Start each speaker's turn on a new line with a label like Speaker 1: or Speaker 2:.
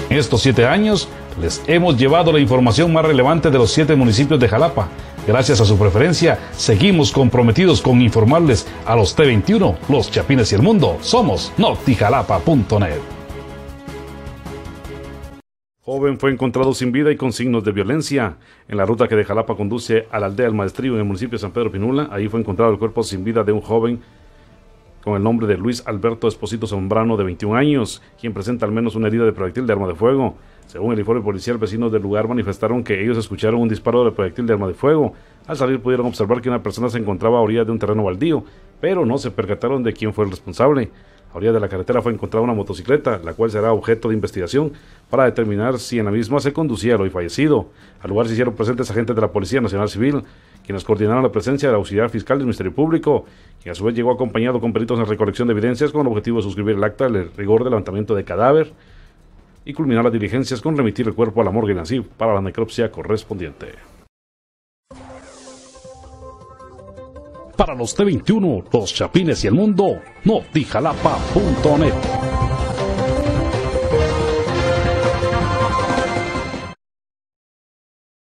Speaker 1: En estos 7 años les hemos llevado la información más relevante de los 7 municipios de Jalapa. Gracias a su preferencia, seguimos comprometidos con informarles a los T21, los Chapines y el mundo. Somos notijalapa.net. Joven fue encontrado sin vida y con signos de violencia. En la ruta que de Jalapa conduce a la aldea del Maestrillo en el municipio de San Pedro Pinula, ahí fue encontrado el cuerpo sin vida de un joven con el nombre de Luis Alberto Esposito Zambrano, de 21 años, quien presenta al menos una herida de proyectil de arma de fuego. Según el informe policial, vecinos del lugar manifestaron que ellos escucharon un disparo de proyectil de arma de fuego. Al salir pudieron observar que una persona se encontraba a orillas de un terreno baldío, pero no se percataron de quién fue el responsable. A orillas de la carretera fue encontrada una motocicleta, la cual será objeto de investigación para determinar si en la misma se conducía el hoy fallecido. Al lugar se hicieron presentes agentes de la Policía Nacional Civil, quienes coordinaron la presencia del auxiliar fiscal del Ministerio Público, quien a su vez llegó acompañado con peritos en recolección de evidencias con el objetivo de suscribir el acta del rigor de levantamiento de cadáver y culminar las diligencias con remitir el cuerpo a la morgue Nasif para la necropsia correspondiente. Para los T21, los Chapines y el mundo, notijalapa.net.